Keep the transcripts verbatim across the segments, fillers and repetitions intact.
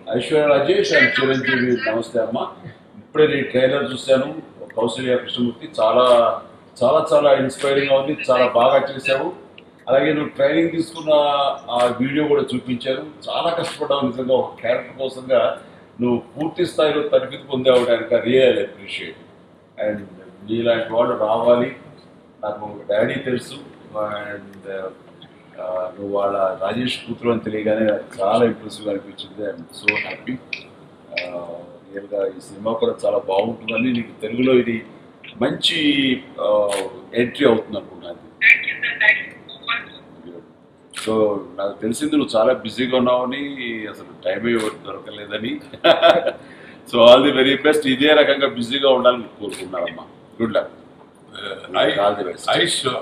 Aishwarya Rajesh and Chiranjeevi, namaste amma. ఇప్పుడే నీ trailer చూశాను. కౌసల్య కృష్ణమూర్తి చాలా చాలా చాలా ఇన్స్పైరింగ్గా ఉంది, చాలా బాగా చేశావు. అలాగే నువ్వు ట్రైనింగ్ తీసుకున్న ఆ వీడియో కూడా చూపించారు. చాలా కష్టపడ్డావు నిజంగా, ఒక క్యారెక్టర్ కోసంగా నువ్వు పూర్తి స్థాయిలో తరగతి పొందావు. దానికి రియల్ అప్రిషియేట్. అండ్ నీలాంటి వాళ్ళు రావాలి. నాకు డాడీ తెలుసు, అండ్ నువ్వు వాళ్ళ రాజేష్ కూతురు అని తెలియగానే చాలా ఇంప్రెసివ్గా అనిపించింది. I'm so happy. రియల్గా ఈ సినిమా కూడా చాలా బాగుంటుందని, నీకు తెలుగులో ఇది మంచి ఎంట్రీ అవుతుంది అనుకున్నాను. సో నాకు తెలిసింది నువ్వు చాలా బిజీగా ఉన్నావని, అసలు టైమే దొరకలేదని. So all the very best. ఇదే రకంగా బిజీగా ఉండాలని కోరుకున్నానమ్మా. Good luck. All the best.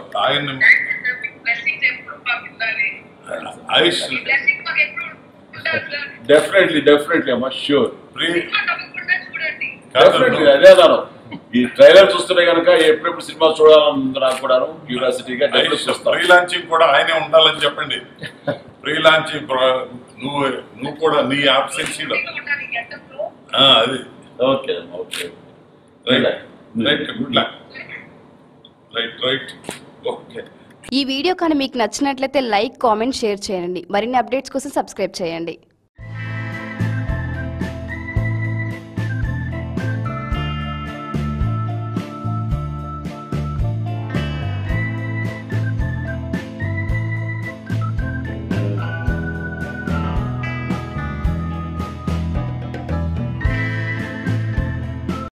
Definitely definitely అమ్మా, ష్యూర్. డెఫినెట్లీ అదే అన్నాను. ఈ ట్రైలర్ చూస్తుంటే కనుక ఎప్పుడెప్పుడు సినిమా చూడాలని నాకు కూడా క్యూరియాసిటీగా. ప్రీ లాంచింగ్ కూడా ఆయనే ఉండాలని చెప్పండి. ప్రీ లాంచింగ్ నువ్వు నువ్వు కూడా నీ ఆబ్సెన్సీలో అది. Okay okay, right right good luck. Right right okay. ఈ వీడియో కానీ మీకు నచ్చినట్లయితే లైక్, కామెంట్, షేర్ చేయండి. మరిన్ని అప్డేట్స్ కోసం సబ్స్క్రైబ్ చేయండి.